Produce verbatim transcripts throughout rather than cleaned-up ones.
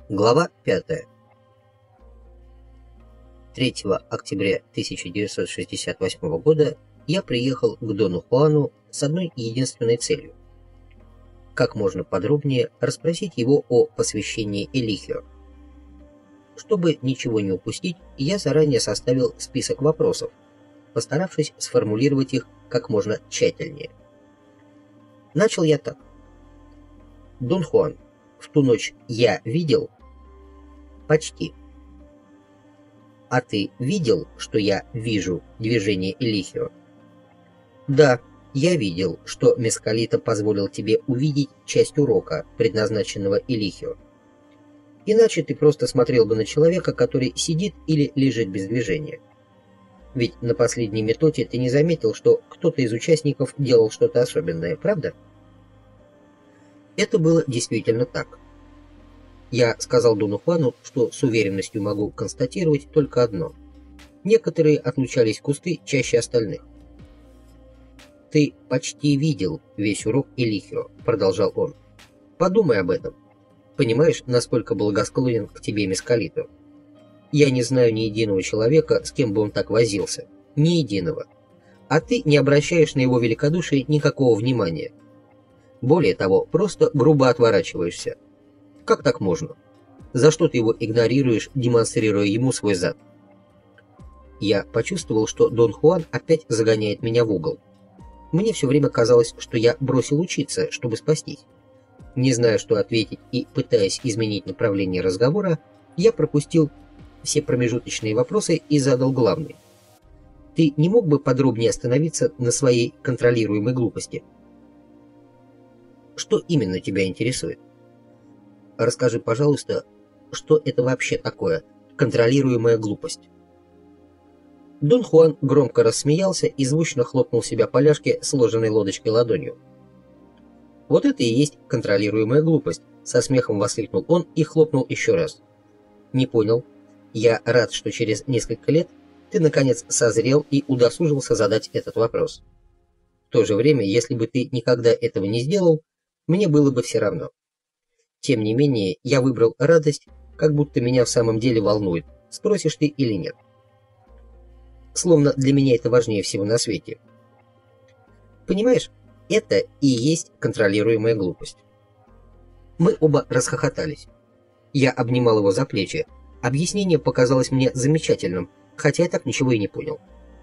Глава пятая. третьего октября тысяча девятьсот шестьдесят восьмого года я приехал к Дону Хуану с одной единственной целью – как можно подробнее расспросить его о посвящении Элихио. Чтобы ничего не упустить, я заранее составил список вопросов, постаравшись сформулировать их как можно тщательнее. Начал я так. Дон Хуан, в ту ночь я видел? Почти. А ты видел, что я вижу движение Элихио? Да, я видел, что Мескалита позволил тебе увидеть часть урока, предназначенного Элихио. Иначе ты просто смотрел бы на человека, который сидит или лежит без движения. Ведь на последней методе ты не заметил, что кто-то из участников делал что-то особенное, правда? Это было действительно так. Я сказал Дону Хуану, что с уверенностью могу констатировать только одно. Некоторые отлучались в кусты чаще остальных. «Ты почти видел весь урок Элихио», — продолжал он. «Подумай об этом. Понимаешь, насколько благосклонен к тебе Мескалито? Я не знаю ни единого человека, с кем бы он так возился. Ни единого. А ты не обращаешь на его великодушие никакого внимания. Более того, просто грубо отворачиваешься. Как так можно? За что ты его игнорируешь, демонстрируя ему свой зад?» Я почувствовал, что Дон Хуан опять загоняет меня в угол. Мне все время казалось, что я бросил учиться, чтобы спастись. Не зная, что ответить и пытаясь изменить направление разговора, я пропустил все промежуточные вопросы и задал главный. «Ты не мог бы подробнее остановиться на своей контролируемой глупости?» «Что именно тебя интересует? Расскажи, пожалуйста, что это вообще такое контролируемая глупость?» Дон Хуан громко рассмеялся и звучно хлопнул себя по ляжке сложенной лодочкой ладонью. «Вот это и есть контролируемая глупость», — со смехом воскликнул он и хлопнул еще раз. «Не понял. Я рад, что через несколько лет ты, наконец, созрел и удосужился задать этот вопрос. В то же время, если бы ты никогда этого не сделал, мне было бы все равно. Тем не менее, я выбрал радость, как будто меня в самом деле волнует, спросишь ты или нет. Словно для меня это важнее всего на свете. Понимаешь, это и есть контролируемая глупость». Мы оба расхохотались. Я обнимал его за плечи. Объяснение показалось мне замечательным, хотя я так ничего и не понял.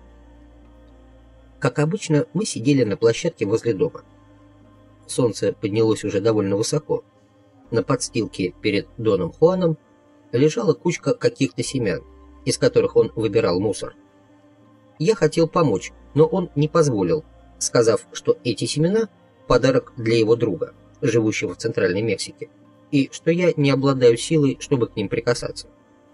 Как обычно, мы сидели на площадке возле дома. Солнце поднялось уже довольно высоко. На подстилке перед Доном Хуаном лежала кучка каких-то семян, из которых он выбирал мусор. Я хотел помочь, но он не позволил, сказав, что эти семена – подарок для его друга, живущего в Центральной Мексике, и что я не обладаю силой, чтобы к ним прикасаться.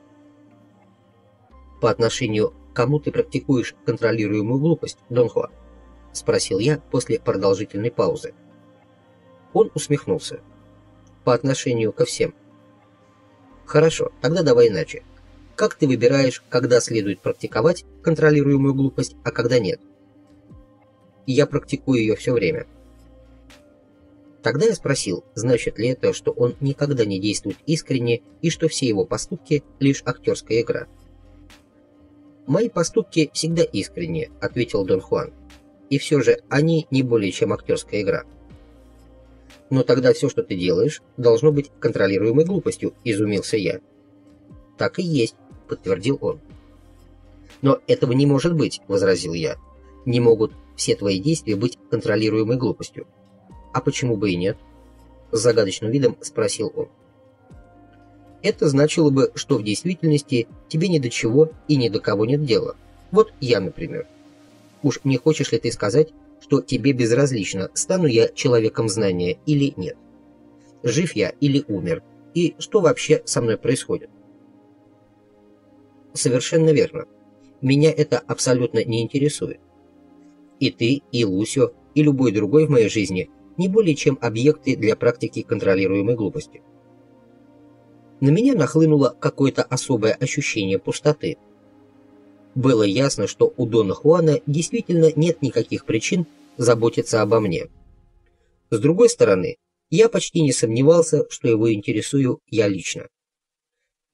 «По отношению к кому ты практикуешь контролируемую глупость, Дон Хуан?» – спросил я после продолжительной паузы. Он усмехнулся. «По отношению ко всем». «Хорошо, тогда давай иначе. Как ты выбираешь, когда следует практиковать контролируемую глупость, а когда нет?» «Я практикую ее все время». Тогда я спросил, значит ли это, что он никогда не действует искренне и что все его поступки – лишь актерская игра. «Мои поступки всегда искренние», – ответил Дон Хуан. «И все же они не более чем актерская игра». «Но тогда все, что ты делаешь, должно быть контролируемой глупостью», – изумился я. «Так и есть», – подтвердил он. «Но этого не может быть», – возразил я. «Не могут все твои действия быть контролируемой глупостью». «А почему бы и нет?» – с загадочным видом спросил он. «Это значило бы, что в действительности тебе ни до чего и ни до кого нет дела. Вот я, например. Уж не хочешь ли ты сказать, что тебе безразлично, стану я человеком знания или нет? Жив я или умер? И что вообще со мной происходит?» «Совершенно верно. Меня это абсолютно не интересует. И ты, и Лусио, и любой другой в моей жизни не более чем объекты для практики контролируемой глупости». На меня нахлынуло какое-то особое ощущение пустоты. Было ясно, что у Дона Хуана действительно нет никаких причин заботиться обо мне. С другой стороны, я почти не сомневался, что его интересую я лично.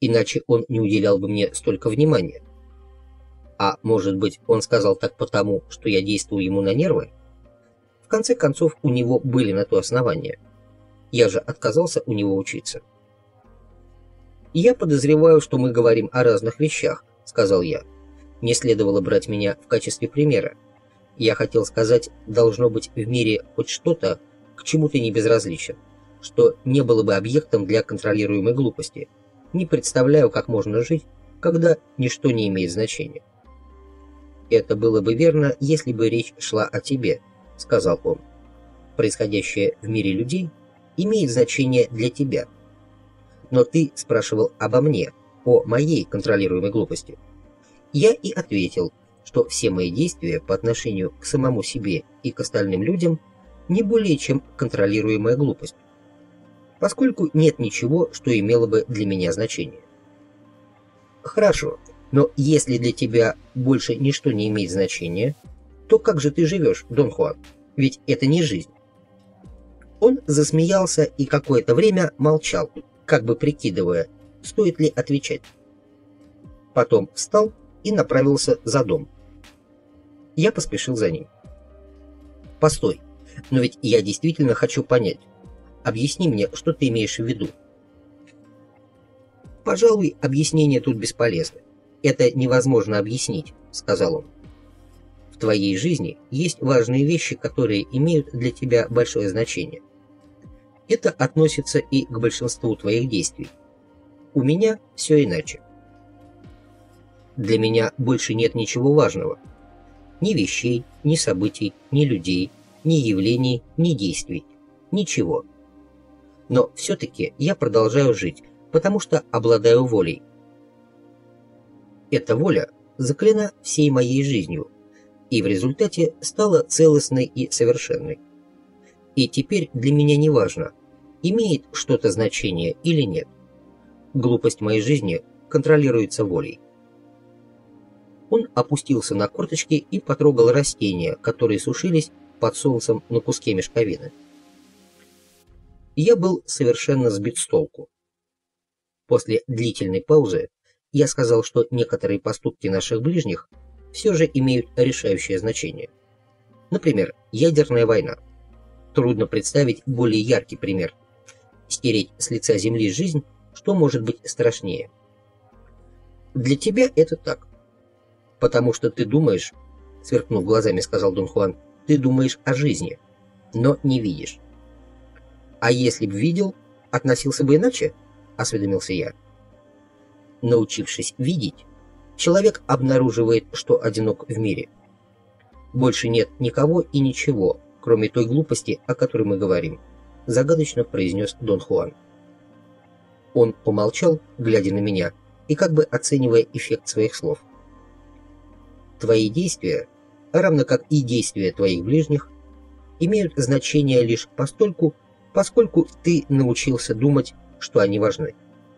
иначе он не уделял бы мне столько внимания. А может быть, он сказал так потому, что я действую ему на нервы? В конце концов, у него были на то основания. Я же отказался у него учиться. «Я подозреваю, что мы говорим о разных вещах», — сказал я. «Не следовало брать меня в качестве примера. Я хотел сказать, должно быть в мире хоть что-то, к чему ты не безразличен, что не было бы объектом для контролируемой глупости. Не представляю, как можно жить, когда ничто не имеет значения». «Это было бы верно, если бы речь шла о тебе», — сказал он. «Происходящее в мире людей имеет значение для тебя. Но ты спрашивал обо мне, о моей контролируемой глупости. Я и ответил, что все мои действия по отношению к самому себе и к остальным людям не более чем контролируемая глупость, поскольку нет ничего, что имело бы для меня значение». «Хорошо, но если для тебя больше ничто не имеет значения, то как же ты живешь, Дон Хуан? Ведь это не жизнь». Он засмеялся и какое-то время молчал, как бы прикидывая, стоит ли отвечать. Потом встал и направился за дом. Я поспешил за ним. «Постой, но ведь я действительно хочу понять. Объясни мне, что ты имеешь в виду». «Пожалуй, объяснение тут бесполезно. Это невозможно объяснить», — сказал он. «В твоей жизни есть важные вещи, которые имеют для тебя большое значение. Это относится и к большинству твоих действий. У меня все иначе. Для меня больше нет ничего важного. Ни вещей, ни событий, ни людей, ни явлений, ни действий. Ничего. Но все-таки я продолжаю жить, потому что обладаю волей. Эта воля заклена всей моей жизнью, и в результате стала целостной и совершенной. И теперь для меня не важно, имеет что-то значение или нет. Глупость моей жизни контролируется волей». Он опустился на корточки и потрогал растения, которые сушились под солнцем на куске мешковины. Я был совершенно сбит с толку. После длительной паузы я сказал, что некоторые поступки наших ближних все же имеют решающее значение. Например, ядерная война. Трудно представить более яркий пример. Стереть с лица земли жизнь, что может быть страшнее? Для тебя это так. Потому что ты думаешь, сверкнув глазами, сказал Дон Хуан, ты думаешь о жизни, но не видишь. А если б видел, относился бы иначе? Осведомился я. Научившись видеть, человек обнаруживает, что одинок в мире. Больше нет никого и ничего, кроме той глупости, о которой мы говорим, загадочно произнес Дон Хуан. Он помолчал, глядя на меня, и как бы оценивая эффект своих слов. Твои действия, равно как и действия твоих ближних, имеют значение лишь постольку, поскольку ты научился думать, что они важны.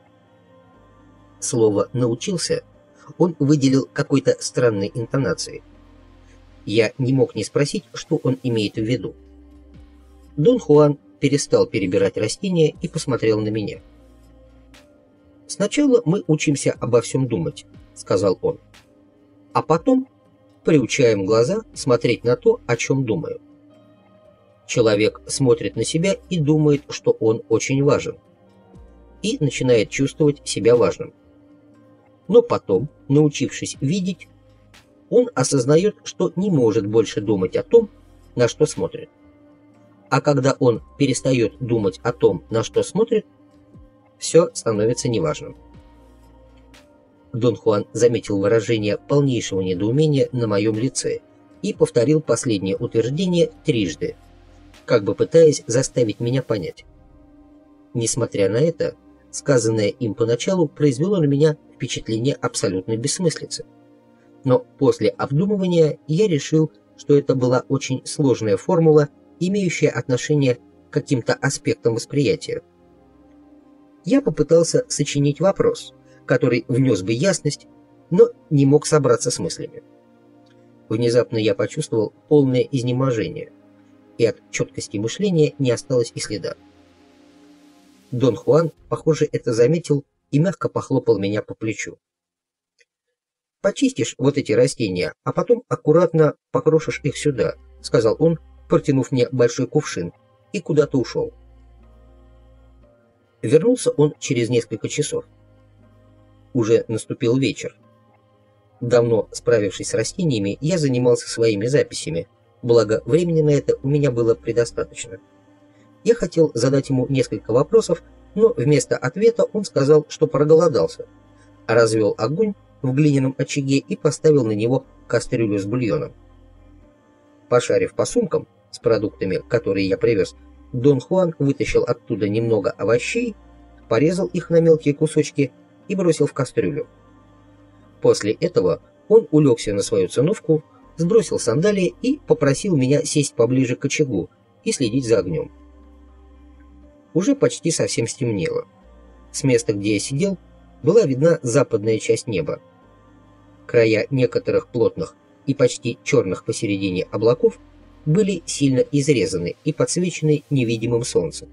Слово «научился» он выделил какой-то странной интонацией. Я не мог не спросить, что он имеет в виду. Дон Хуан перестал перебирать растения и посмотрел на меня. «Сначала мы учимся обо всем думать», — сказал он, «а потом приучаем глаза смотреть на то, о чем думаю. Человек смотрит на себя и думает, что он очень важен, и начинает чувствовать себя важным. Но потом, научившись видеть, он осознает, что не может больше думать о том, на что смотрит. А когда он перестает думать о том, на что смотрит, все становится неважным». Дон Хуан заметил выражение полнейшего недоумения на моем лице и повторил последнее утверждение трижды, как бы пытаясь заставить меня понять. Несмотря на это, сказанное им поначалу произвело на меня впечатление абсолютной бессмыслицы. Но после обдумывания я решил, что это была очень сложная формула, имеющая отношение к каким-то аспектам восприятия. Я попытался сочинить вопрос, который внес бы ясность, но не мог собраться с мыслями. Внезапно я почувствовал полное изнеможение, и от четкости мышления не осталось и следа. Дон Хуан, похоже, это заметил и мягко похлопал меня по плечу. «Почистишь вот эти растения, а потом аккуратно покрошишь их сюда», — сказал он, протянув мне большой кувшин, и куда-то ушел. Вернулся он через несколько часов. Уже наступил вечер. Давно справившись с растениями, я занимался своими записями, благо времени на это у меня было предостаточно. Я хотел задать ему несколько вопросов, но вместо ответа он сказал, что проголодался, развел огонь в глиняном очаге и поставил на него кастрюлю с бульоном. Пошарив по сумкам с продуктами, которые я привез, Дон Хуан вытащил оттуда немного овощей, порезал их на мелкие кусочки и бросил в кастрюлю. После этого он улегся на свою циновку, сбросил сандалии и попросил меня сесть поближе к очагу и следить за огнем. Уже почти совсем стемнело. С места, где я сидел, была видна западная часть неба. Края некоторых плотных и почти черных посередине облаков были сильно изрезаны и подсвечены невидимым солнцем.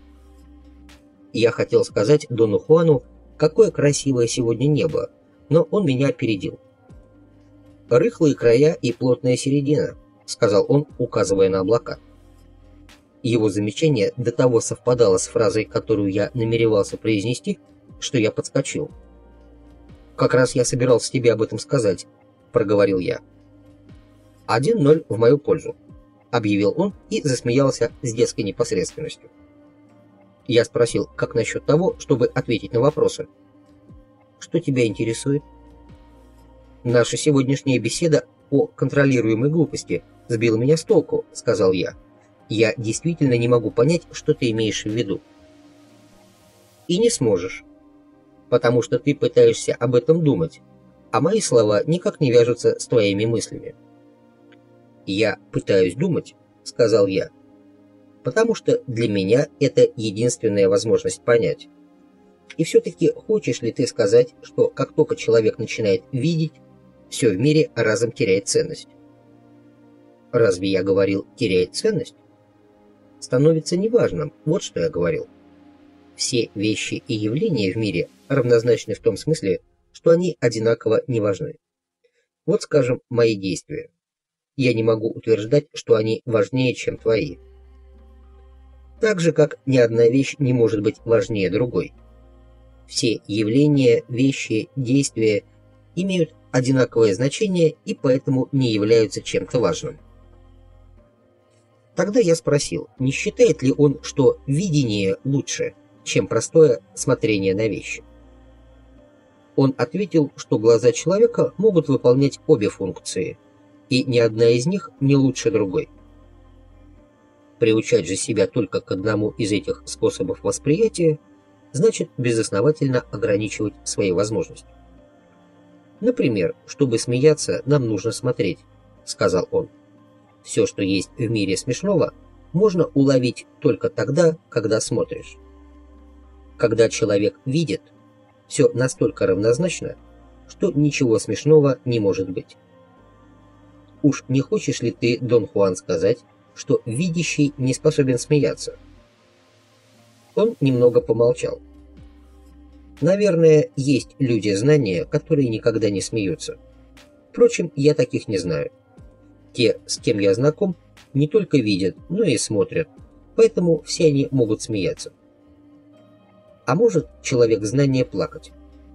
Я хотел сказать Дону Хуану, какое красивое сегодня небо, но он меня опередил. «Рыхлые края и плотная середина», — сказал он, указывая на облака. Его замечание до того совпадало с фразой, которую я намеревался произнести, что я подскочил. «Как раз я собирался тебе об этом сказать», — проговорил я. «Один ноль в мою пользу», — объявил он и засмеялся с детской непосредственностью. Я спросил, как насчет того, чтобы ответить на вопросы. «Что тебя интересует?» «Наша сегодняшняя беседа о контролируемой глупости сбила меня с толку», — сказал я. «Я действительно не могу понять, что ты имеешь в виду». «И не сможешь, потому что ты пытаешься об этом думать, а мои слова никак не вяжутся с твоими мыслями». «Я пытаюсь думать», — сказал я, «потому что для меня это единственная возможность понять. И все-таки хочешь ли ты сказать, что как только человек начинает видеть, все в мире разом теряет ценность?» «Разве я говорил «теряет ценность»?» «Становится неважным, вот что я говорил. Все вещи и явления в мире равнозначны в том смысле, что они одинаково не важны. Вот, скажем, мои действия. Я не могу утверждать, что они важнее, чем твои. Так же, как ни одна вещь не может быть важнее другой. Все явления, вещи, действия имеют одинаковое значение и поэтому не являются чем-то важным». Тогда я спросил, не считает ли он, что видение лучше, чем простое смотрение на вещи. Он ответил, что глаза человека могут выполнять обе функции, и ни одна из них не лучше другой. Приучать же себя только к одному из этих способов восприятия значит безосновательно ограничивать свои возможности. «Например, чтобы смеяться, нам нужно смотреть», — сказал он. «Все, что есть в мире смешного, можно уловить только тогда, когда смотришь. Когда человек видит, все настолько равнозначно, что ничего смешного не может быть. Уж не хочешь ли ты, Дон Хуан, сказать, что видящий не способен смеяться?» Он немного помолчал. «Наверное, есть люди знания, которые никогда не смеются. Впрочем, я таких не знаю. Те, с кем я знаком, не только видят, но и смотрят, поэтому все они могут смеяться. А может человек знания плакать?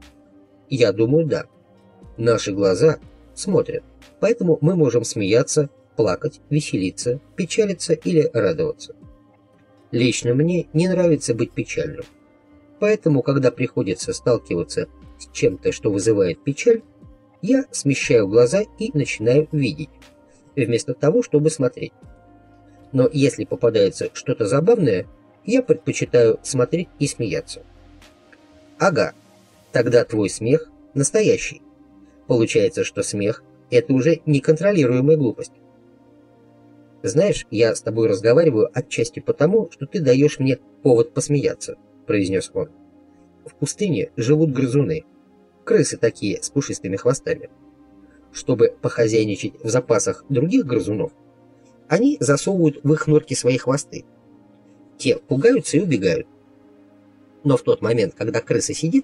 Я думаю, да. Наши глаза смотрят, поэтому мы можем смеяться, плакать, веселиться, печалиться или радоваться. Лично мне не нравится быть печальным. Поэтому, когда приходится сталкиваться с чем-то, что вызывает печаль, я смещаю глаза и начинаю видеть, вместо того, чтобы смотреть. Но если попадается что-то забавное, я предпочитаю смотреть и смеяться». «Ага, тогда твой смех настоящий. Получается, что смех — это уже неконтролируемая глупость». «Знаешь, я с тобой разговариваю отчасти потому, что ты даешь мне повод посмеяться», — произнес он. «В пустыне живут грызуны, крысы такие с пушистыми хвостами. Чтобы похозяйничать в запасах других грызунов, они засовывают в их норки свои хвосты. Те пугаются и убегают. Но в тот момент, когда крыса сидит,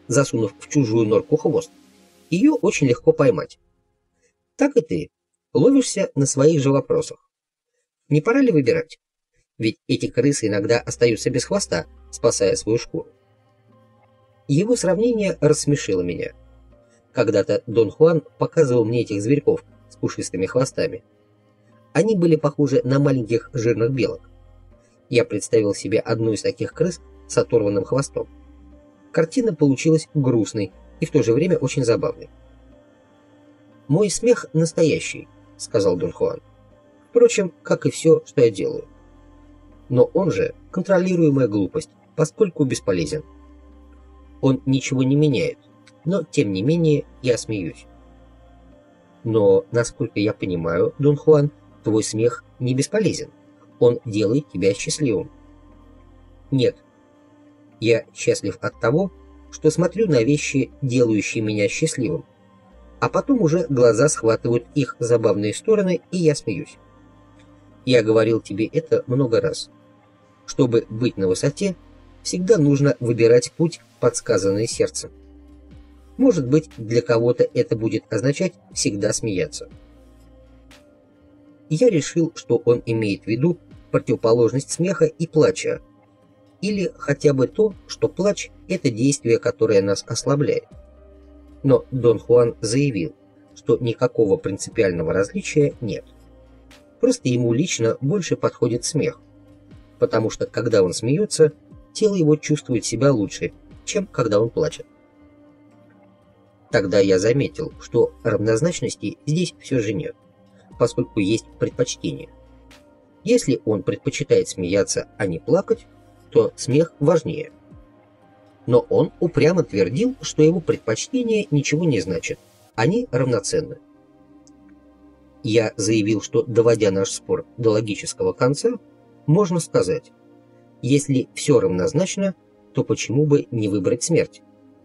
засунув в чужую норку хвост, ее очень легко поймать. Так и ты ловишься на своих же вопросах. Не пора ли выбирать? Ведь эти крысы иногда остаются без хвоста, спасая свою шкуру. Его сравнение рассмешило меня. Когда-то Дон Хуан показывал мне этих зверьков с пушистыми хвостами. Они были похожи на маленьких жирных белок. Я представил себе одну из таких крыс с оторванным хвостом. Картина получилась грустной и в то же время очень забавной. «Мой смех настоящий», — сказал Дон Хуан. «Впрочем, как и все, что я делаю. Но он же контролируемая глупость, поскольку бесполезен. Он ничего не меняет, но тем не менее я смеюсь. Но, насколько я понимаю, Дон Хуан, твой смех не бесполезен. Он делает тебя счастливым». «Нет. Я счастлив от того, что смотрю на вещи, делающие меня счастливым, а потом уже глаза схватывают их забавные стороны, и я смеюсь. Я говорил тебе это много раз. Чтобы быть на высоте, всегда нужно выбирать путь, подсказанный сердцем. Может быть, для кого-то это будет означать всегда смеяться». Я решил, что он имеет в виду противоположность смеха и плача, или хотя бы то, что плач – это действие, которое нас ослабляет. Но Дон Хуан заявил, что никакого принципиального различия нет. Просто ему лично больше подходит смех, потому что когда он смеется, тело его чувствует себя лучше, чем когда он плачет. Тогда я заметил, что равнозначности здесь все же нет, поскольку есть предпочтение. Если он предпочитает смеяться, а не плакать, то смех важнее. Но он упрямо твердил, что его предпочтение ничего не значит, они равноценны. Я заявил, что, доводя наш спор до логического конца, можно сказать: если все равнозначно, то почему бы не выбрать смерть?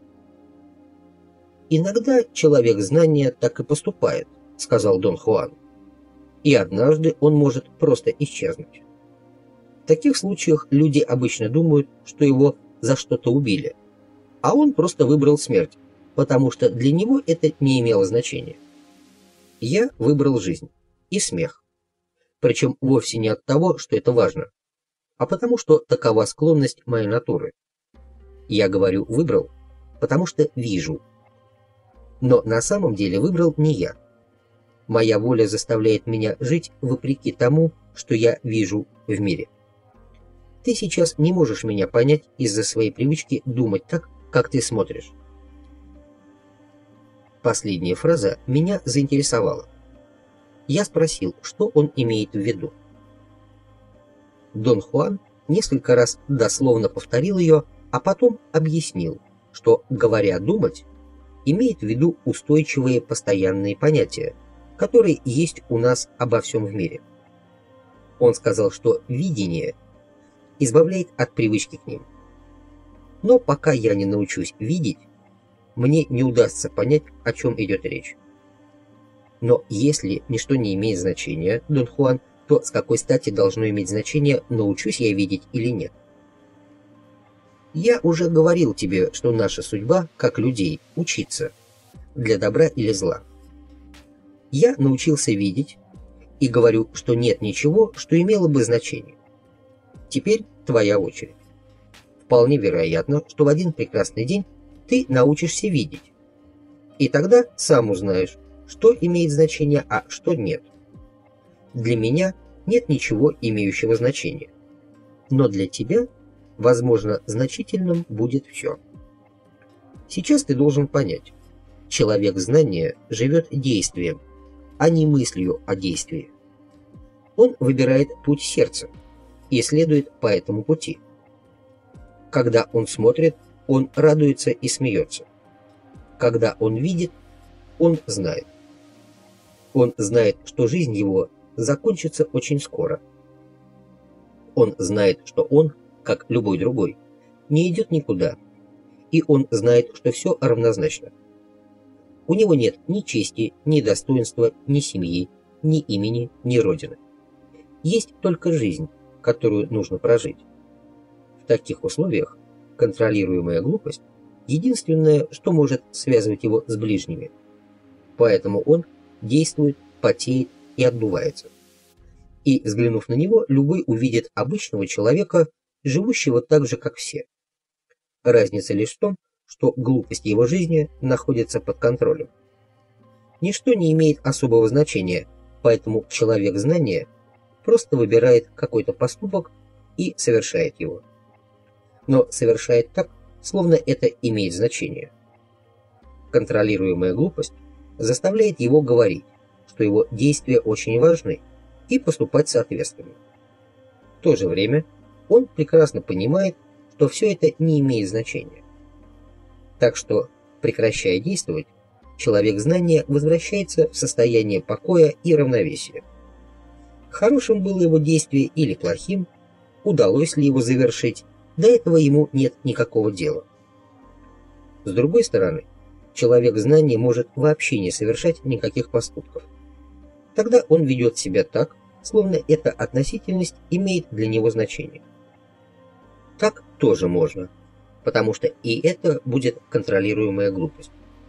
«Иногда человек знания так и поступает», — сказал Дон Хуан, «и однажды он может просто исчезнуть. В таких случаях люди обычно думают, что его за что-то убили, а он просто выбрал смерть, потому что для него это не имело значения. Я выбрал жизнь и смех, причем вовсе не от того, что это важно, а потому что такова склонность моей натуры. Я говорю «выбрал», потому что вижу. Но на самом деле выбрал не я. Моя воля заставляет меня жить вопреки тому, что я вижу в мире. Ты сейчас не можешь меня понять из-за своей привычки думать так, как ты смотришь». Последняя фраза меня заинтересовала. Я спросил, что он имеет в виду. Дон Хуан несколько раз дословно повторил ее, а потом объяснил, что, говоря «думать», имеет в виду устойчивые постоянные понятия, которые есть у нас обо всем в мире. Он сказал, что видение избавляет от привычки к ним. Но пока я не научусь видеть, мне не удастся понять, о чем идет речь. Но если ничто не имеет значения, Дон Хуан, то с какой стати должно иметь значение, научусь я видеть или нет? Я уже говорил тебе, что наша судьба, как людей, учиться, для добра или зла. Я научился видеть и говорю, что нет ничего, что имело бы значение. Теперь твоя очередь. Вполне вероятно, что в один прекрасный день ты научишься видеть. И тогда сам узнаешь, что имеет значение, а что нет. Для меня нет ничего имеющего значения. Но для тебя, возможно, значительным будет все. Сейчас ты должен понять, человек знания живет действием, а не мыслью о действии. Он выбирает путь сердца и следует по этому пути. Когда он смотрит, он радуется и смеется. Когда он видит, он знает. Он знает, что жизнь его закончится очень скоро. Он знает, что он, как любой другой, не идет никуда, и он знает, что все равнозначно. У него нет ни чести, ни достоинства, ни семьи, ни имени, ни родины. Есть только жизнь, которую нужно прожить. В таких условиях контролируемая глупость единственное, что может связывать его с ближними. Поэтому он действует, потеет и отдувается. И, взглянув на него, любой увидит обычного человека, живущего так же, как все. Разница лишь в том, что глупость его жизни находится под контролем. Ничто не имеет особого значения, поэтому человек знания просто выбирает какой-то поступок и совершает его. Но совершает так, словно это имеет значение. Контролируемая глупость заставляет его говорить, что его действия очень важны, и поступать соответственно. В то же время он прекрасно понимает, что все это не имеет значения. Так что, прекращая действовать, человек знания возвращается в состояние покоя и равновесия. Хорошим было его действие или плохим, удалось ли его завершить, до этого ему нет никакого дела. С другой стороны, человек знания может вообще не совершать никаких поступков. Тогда он ведет себя так, словно эта относительность имеет для него значение. Так тоже можно, потому что и это будет контролируемая глупость.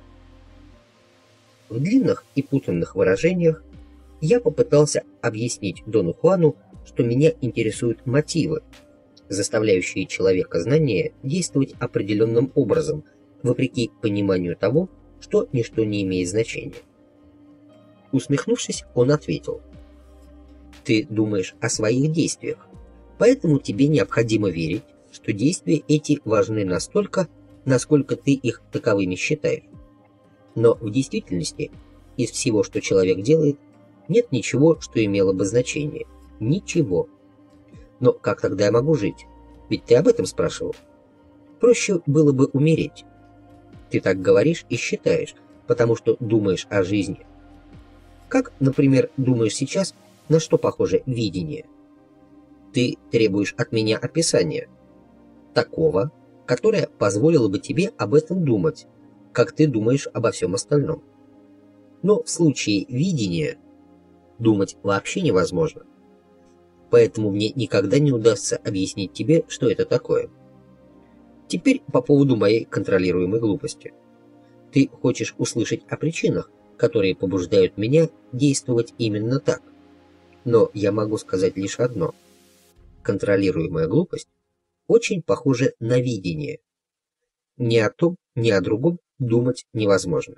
В длинных и путанных выражениях я попытался объяснить Дону Хуану, что меня интересуют мотивы, заставляющие человека знания действовать определенным образом, вопреки пониманию того, что ничто не имеет значения. Усмехнувшись, он ответил: «Ты думаешь о своих действиях, поэтому тебе необходимо верить, что действия эти важны настолько, насколько ты их таковыми считаешь. Но в действительности из всего, что человек делает, нет ничего, что имело бы значение. Ничего. Но как тогда я могу жить? Ведь ты об этом спрашивал. Проще было бы умереть. Ты так говоришь и считаешь, потому что думаешь о жизни. Как, например, думаешь сейчас, на что похоже видение? Ты требуешь от меня описания. Такого, которое позволило бы тебе об этом думать, как ты думаешь обо всем остальном. Но в случае видения думать вообще невозможно. Поэтому мне никогда не удастся объяснить тебе, что это такое. Теперь по поводу моей контролируемой глупости. Ты хочешь услышать о причинах, которые побуждают меня действовать именно так. Но я могу сказать лишь одно. Контролируемая глупость очень похожа на видение. Ни о том, ни о другом думать невозможно.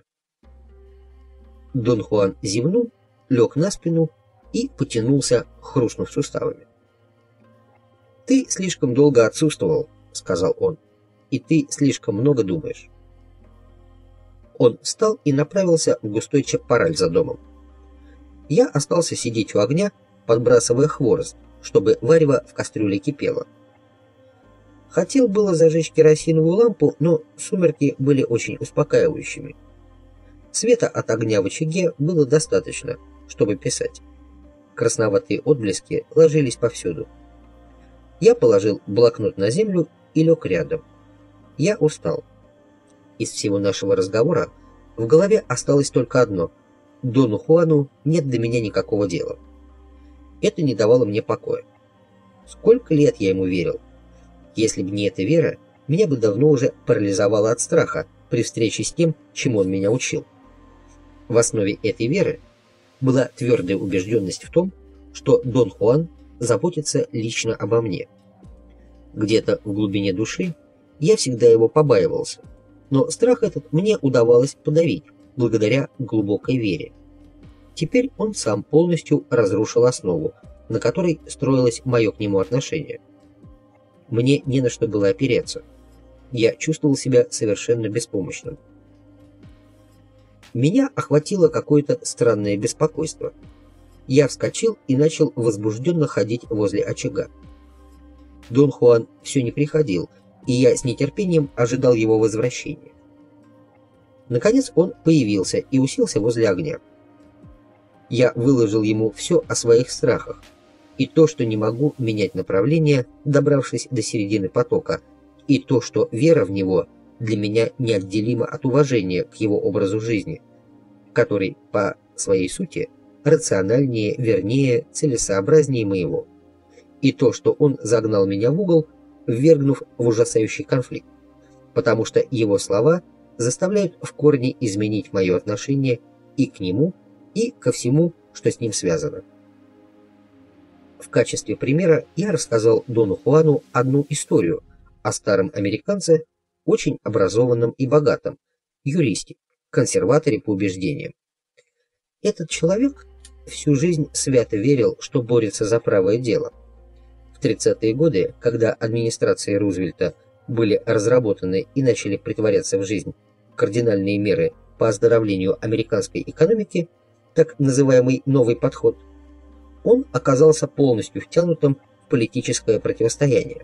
Дон Хуан зевнул, лег на спину и потянулся, хрустнув суставами. «Ты слишком долго отсутствовал», — сказал он, — «и ты слишком много думаешь». Он встал и направился в густой чаппараль за домом. Я остался сидеть у огня, подбрасывая хворост, чтобы варево в кастрюле кипело. Хотел было зажечь керосиновую лампу, но сумерки были очень успокаивающими. Света от огня в очаге было достаточно, чтобы писать. Красноватые отблески ложились повсюду. Я положил блокнот на землю и лег рядом. Я устал. Из всего нашего разговора в голове осталось только одно: Дону Хуану нет до меня никакого дела. Это не давало мне покоя. Сколько лет я ему верил? Если бы не эта вера, меня бы давно уже парализовало от страха при встрече с тем, чему он меня учил. В основе этой веры была твердая убежденность в том, что Дон Хуан заботится лично обо мне. Где-то в глубине души я всегда его побаивался, но страх этот мне удавалось подавить благодаря глубокой вере. Теперь он сам полностью разрушил основу, на которой строилось мое к нему отношение. Мне не на что было опереться. Я чувствовал себя совершенно беспомощным. Меня охватило какое-то странное беспокойство. Я вскочил и начал возбужденно ходить возле очага. Дон Хуан все не приходил, и я с нетерпением ожидал его возвращения. Наконец он появился и уселся возле огня. Я выложил ему все о своих страхах, и то, что не могу менять направление, добравшись до середины потока, и то, что вера в него для меня неотделима от уважения к его образу жизни, который по своей сути рациональнее, вернее, целесообразнее моего, и то, что он загнал меня в угол, ввергнув в ужасающий конфликт. потому что его слова заставляют в корне изменить мое отношение и к нему, и ко всему, что с ним связано. В качестве примера я рассказал Дону Хуану одну историю о старом американце, очень образованном и богатом, юристе, консерваторе по убеждениям. Этот человек всю жизнь свято верил, что борется за правое дело. В тридцатые годы, когда администрацией Рузвельта были разработаны и начали притворяться в жизнь кардинальные меры по оздоровлению американской экономики, так называемый «новый подход», он оказался полностью втянутым в политическое противостояние.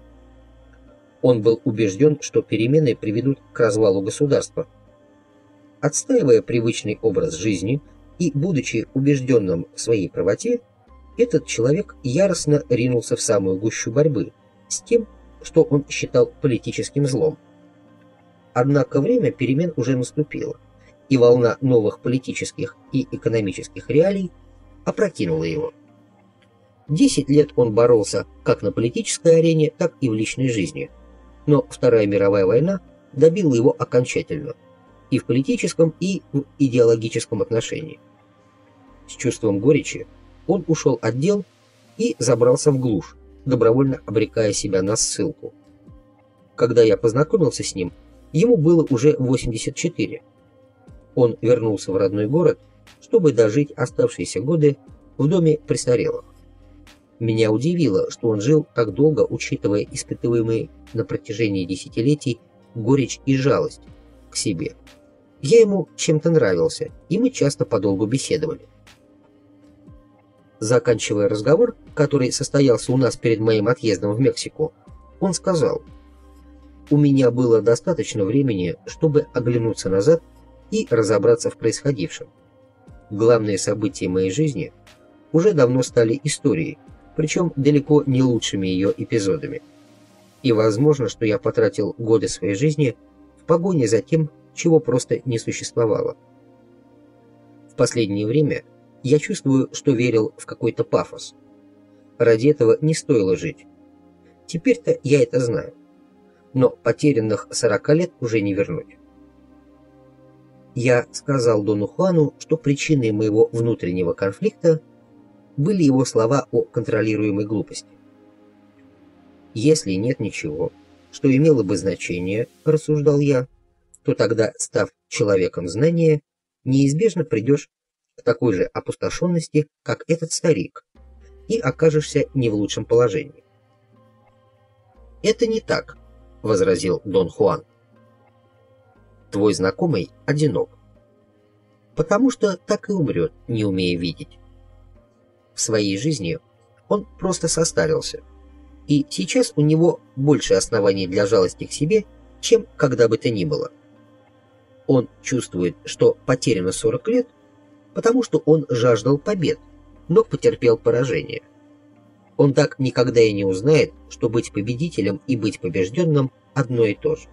Он был убежден, что перемены приведут к развалу государства. Отстаивая привычный образ жизни и будучи убежденным в своей правоте, этот человек яростно ринулся в самую гущу борьбы с тем, что он считал политическим злом. Однако время перемен уже наступило, и волна новых политических и экономических реалий опрокинула его. Десять лет он боролся как на политической арене, так и в личной жизни, но Вторая мировая война добила его окончательно и в политическом, и в идеологическом отношении. С чувством горечи он ушел от дел и забрался в глушь, добровольно обрекая себя на ссылку. Когда я познакомился с ним, ему было уже восемьдесят четыре. Он вернулся в родной город, чтобы дожить оставшиеся годы в доме престарелых. Меня удивило, что он жил так долго, учитывая испытываемые на протяжении десятилетий горечь и жалость к себе. Я ему чем-то нравился, и мы часто подолгу беседовали. Заканчивая разговор, который состоялся у нас перед моим отъездом в Мексику, он сказал: «У меня было достаточно времени, чтобы оглянуться назад и разобраться в происходившем. Главные события моей жизни уже давно стали историей, причем далеко не лучшими ее эпизодами. И возможно, что я потратил годы своей жизни в погоне за тем, чего просто не существовало. В последнее время я чувствую, что верил в какой-то пафос. Ради этого не стоило жить. Теперь-то я это знаю. Но потерянных сорока лет уже не вернуть». Я сказал Дону Хуану, что причиной моего внутреннего конфликта были его слова о контролируемой глупости. «Если нет ничего, что имело бы значение, — рассуждал я, — то тогда, став человеком знания, неизбежно придешь к такой же опустошенности, как этот старик, и окажешься не в лучшем положении». «Это не так», — возразил Дон Хуан. «Твой знакомый одинок, потому что так и умрет, не умея видеть. В своей жизни он просто состарился, и сейчас у него больше оснований для жалости к себе, чем когда бы то ни было. Он чувствует, что потеряно сорок лет, потому что он жаждал побед, но потерпел поражение. Он так никогда и не узнает, что быть победителем и быть побежденным одно и то же.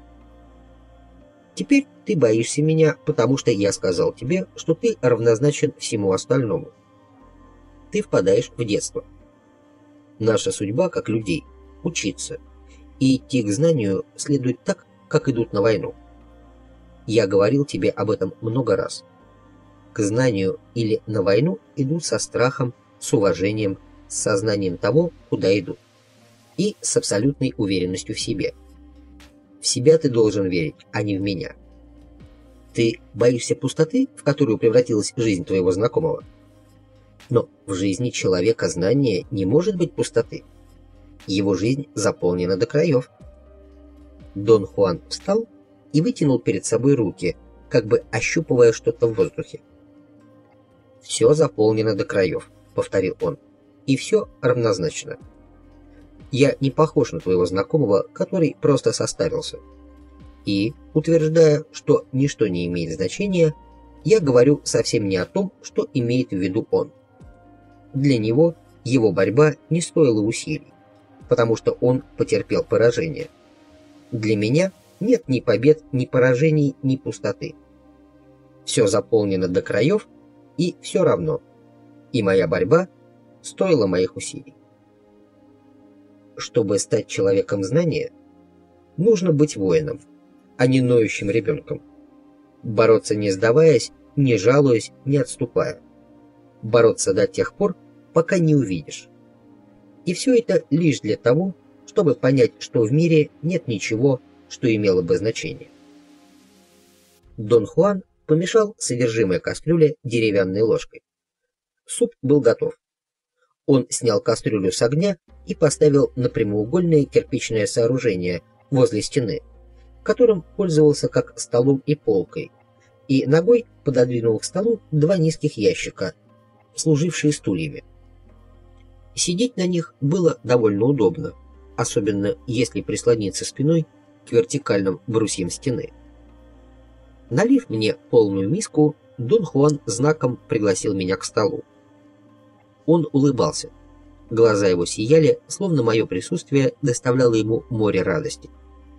Теперь ты боишься меня, потому что я сказал тебе, что ты равнозначен всему остальному. Ты впадаешь в детство. Наша судьба, как людей, учиться, и идти к знанию следует так, как идут на войну. Я говорил тебе об этом много раз. К знанию или на войну идут со страхом, с уважением, с сознанием того, куда идут, и с абсолютной уверенностью в себе. В себя ты должен верить, а не в меня. Ты боишься пустоты, в которую превратилась жизнь твоего знакомого? Но в жизни человека знания не может быть пустоты. Его жизнь заполнена до краев». Дон Хуан встал и вытянул перед собой руки, как бы ощупывая что-то в воздухе. «Все заполнено до краев», — повторил он, — «и все равнозначно. Я не похож на твоего знакомого, который просто состарился. И, утверждая, что ничто не имеет значения, я говорю совсем не о том, что имеет в виду он. Для него его борьба не стоила усилий, потому что он потерпел поражение. Для меня нет ни побед, ни поражений, ни пустоты. Все заполнено до краев, и все равно. И моя борьба стоила моих усилий. Чтобы стать человеком знания, нужно быть воином, а не ноющим ребенком. Бороться не сдаваясь, не жалуясь, не отступая. Бороться до тех пор, пока не увидишь. И все это лишь для того, чтобы понять, что в мире нет ничего, что имело бы значение. Дон Хуан помешал содержимое кастрюли деревянной ложкой. Суп был готов. Он снял кастрюлю с огня и поставил на прямоугольное кирпичное сооружение возле стены, которым пользовался как столом и полкой, и ногой пододвинул к столу два низких ящика, служившие стульями. Сидеть на них было довольно удобно, особенно если прислониться спиной к вертикальным брусьям стены. Налив мне полную миску, Дон Хуан знаком пригласил меня к столу. Он улыбался. Глаза его сияли, словно мое присутствие доставляло ему море радости.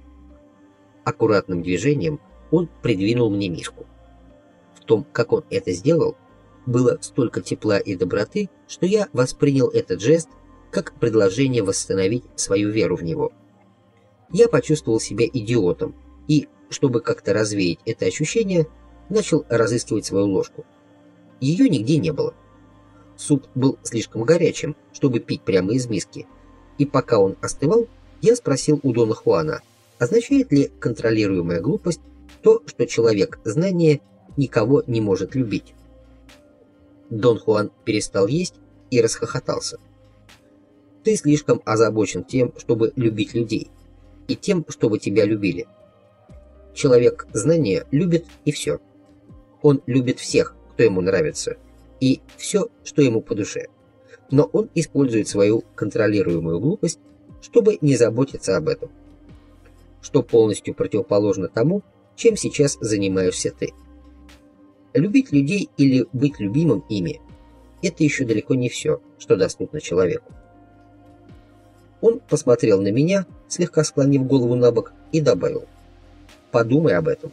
Аккуратным движением он придвинул мне миску. В том, как он это сделал, было столько тепла и доброты, что я воспринял этот жест как предложение восстановить свою веру в него. Я почувствовал себя идиотом и, чтобы как-то развеять это ощущение, начал разыскивать свою ложку. Ее нигде не было. Суп был слишком горячим, чтобы пить прямо из миски, и пока он остывал, я спросил у Дона Хуана, означает ли контролируемая глупость то, что человек знания никого не может любить. Дон Хуан перестал есть и расхохотался. «Ты слишком озабочен тем, чтобы любить людей, и тем, чтобы тебя любили. Человек знания любит и все. Он любит всех, кто ему нравится, и все, что ему по душе. Но он использует свою контролируемую глупость, чтобы не заботиться об этом. Что полностью противоположно тому, чем сейчас занимаешься ты. Любить людей или быть любимым ими – это еще далеко не все, что доступно человеку». Он посмотрел на меня, слегка склонив голову на бок, и добавил: «Подумай об этом».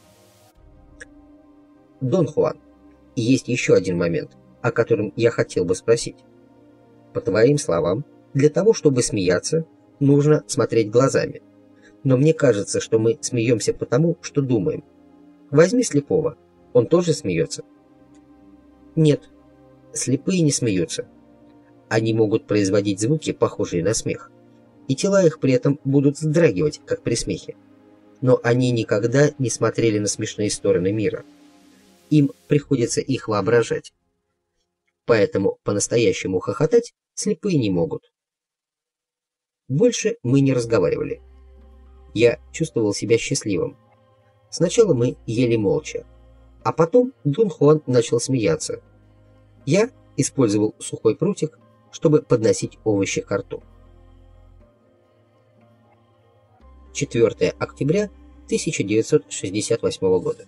Дон Хуан, есть еще один момент, о котором я хотел бы спросить. По твоим словам, для того, чтобы смеяться, нужно смотреть глазами. Но мне кажется, что мы смеемся потому, что думаем. Возьми слепого, он тоже смеется? Нет, слепые не смеются. Они могут производить звуки, похожие на смех, и тела их при этом будут вздрагивать, как при смехе. Но они никогда не смотрели на смешные стороны мира. Им приходится их воображать. Поэтому по-настоящему хохотать слепые не могут. Больше мы не разговаривали. Я чувствовал себя счастливым. Сначала мы ели молча, а потом Дон Хуан начал смеяться. Я использовал сухой прутик, чтобы подносить овощи ко рту. четвёртое октября тысяча девятьсот шестьдесят восьмого года.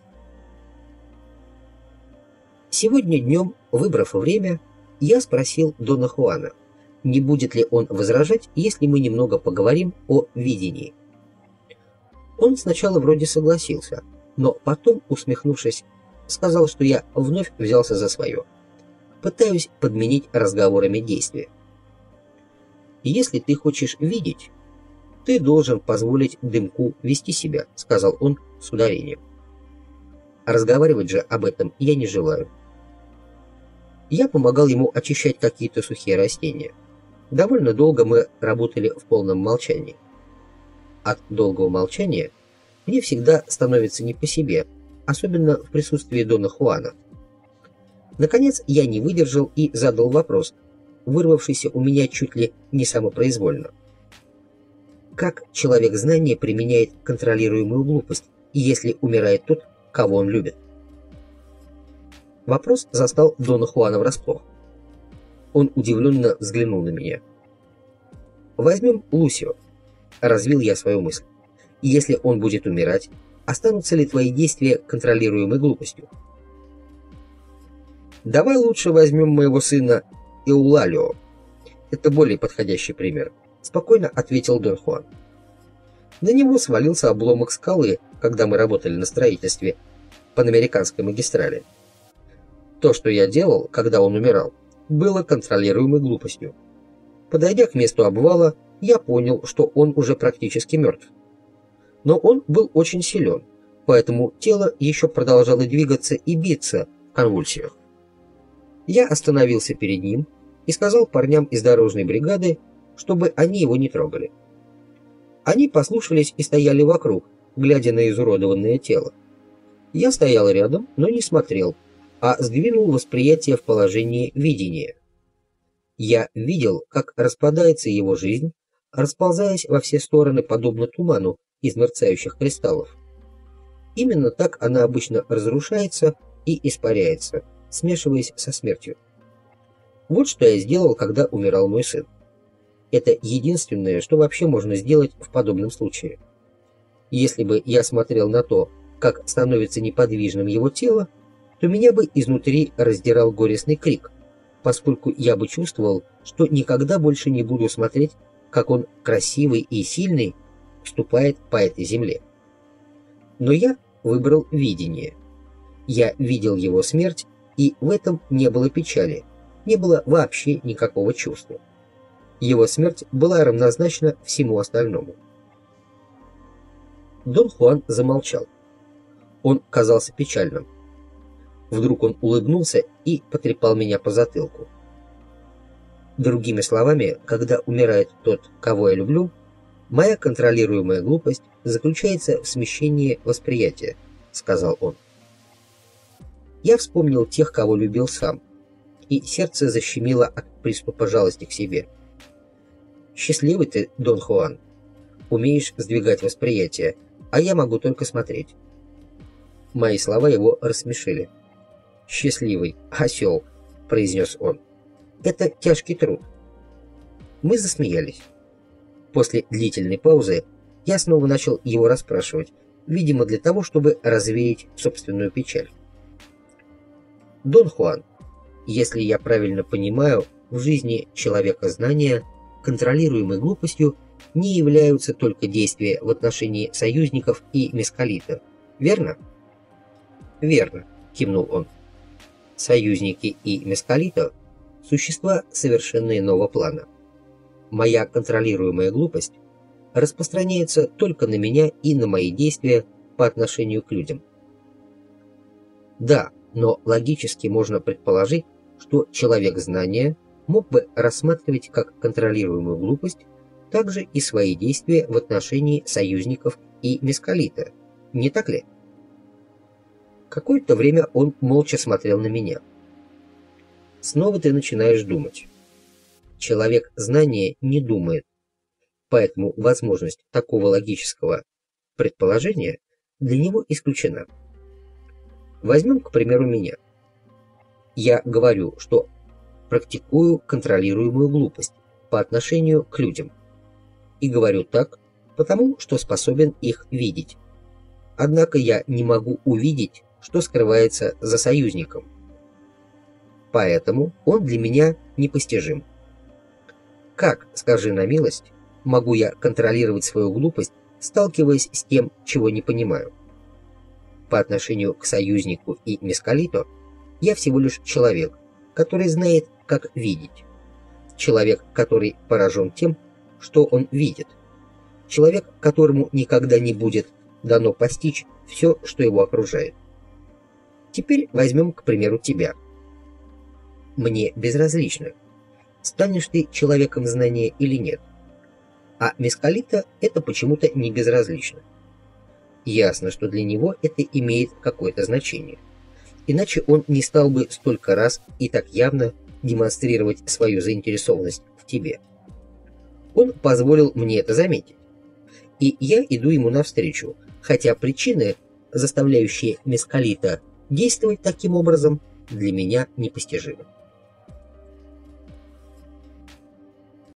Сегодня днем, выбрав время, я спросил Дона Хуана, не будет ли он возражать, если мы немного поговорим о видении. Он сначала вроде согласился, но потом, усмехнувшись, сказал, что я вновь взялся за свое. Пытаюсь подменить разговорами действия. «Если ты хочешь видеть, ты должен позволить дымку вести себя», — сказал он с ударением. Разговаривать же об этом я не желаю. Я помогал ему очищать какие-то сухие растения. Довольно долго мы работали в полном молчании. От долгого молчания мне всегда становится не по себе, особенно в присутствии Дона Хуана. Наконец я не выдержал и задал вопрос, вырвавшийся у меня чуть ли не самопроизвольно. Как человек знания применяет контролируемую глупость, если умирает тот, кого он любит? Вопрос застал Дона Хуана врасплох. Он удивленно взглянул на меня. «Возьмем Лусио», — развил я свою мысль. «Если он будет умирать, останутся ли твои действия контролируемой глупостью?» «Давай лучше возьмем моего сына Эулалио. Это более подходящий пример», — спокойно ответил Дон Хуан. На него свалился обломок скалы, когда мы работали на строительстве Панамериканской магистрали. То, что я делал, когда он умирал, было контролируемой глупостью. Подойдя к месту обвала, я понял, что он уже практически мертв. Но он был очень силен, поэтому тело еще продолжало двигаться и биться в конвульсиях. Я остановился перед ним и сказал парням из дорожной бригады, чтобы они его не трогали. Они послушались и стояли вокруг, глядя на изуродованное тело. Я стоял рядом, но не смотрел, а сдвинул восприятие в положении видения. Я видел, как распадается его жизнь, расползаясь во все стороны подобно туману из мерцающих кристаллов. Именно так она обычно разрушается и испаряется, смешиваясь со смертью. Вот что я сделал, когда умирал мой сын. Это единственное, что вообще можно сделать в подобном случае. Если бы я смотрел на то, как становится неподвижным его тело, то меня бы изнутри раздирал горестный крик, поскольку я бы чувствовал, что никогда больше не буду смотреть, как он, красивый и сильный, ступает по этой земле. Но я выбрал видение. Я видел его смерть, и в этом не было печали, не было вообще никакого чувства. Его смерть была равнозначна всему остальному. Дон Хуан замолчал. Он казался печальным. Вдруг он улыбнулся и потрепал меня по затылку. Другими словами, когда умирает тот, кого я люблю, моя контролируемая глупость заключается в смещении восприятия, сказал он. Я вспомнил тех, кого любил сам, и сердце защемило от приступа жалости к себе. Счастливый ты, Дон Хуан. Умеешь сдвигать восприятие, а я могу только смотреть. Мои слова его рассмешили. «Счастливый, осел», — произнес он. «Это тяжкий труд». Мы засмеялись. После длительной паузы я снова начал его расспрашивать, видимо, для того, чтобы развеять собственную печаль. «Дон Хуан, если я правильно понимаю, в жизни человека знания, контролируемой глупостью, не являются только действия в отношении союзников и мескалита, верно?» «Верно», — кивнул он. «Союзники и мескалита — существа совершенно иного плана. Моя контролируемая глупость распространяется только на меня и на мои действия по отношению к людям». «Да, но логически можно предположить, что человек знания мог бы рассматривать как контролируемую глупость также и свои действия в отношении союзников и мескалита, не так ли?» Какое-то время он молча смотрел на меня. «Снова ты начинаешь думать. Человек знания не думает, поэтому возможность такого логического предположения для него исключена. Возьмем, к примеру, меня. Я говорю, что практикую контролируемую глупость по отношению к людям. И говорю так, потому что способен их видеть. Однако я не могу увидеть, что скрывается за союзником. Поэтому он для меня непостижим. Как, скажи на милость, могу я контролировать свою глупость, сталкиваясь с тем, чего не понимаю? По отношению к союзнику и мескалиту я всего лишь человек, который знает, как видеть. Человек, который поражен тем, что он видит. Человек, которому никогда не будет дано постичь все, что его окружает. Теперь возьмем, к примеру, тебя. Мне безразлично, станешь ты человеком знания или нет. А мескалита это почему-то не безразлично. Ясно, что для него это имеет какое-то значение. Иначе он не стал бы столько раз и так явно демонстрировать свою заинтересованность в тебе. Он позволил мне это заметить. И я иду ему навстречу, хотя причины, заставляющие мескалита действовать таким образом, для меня непостижимы.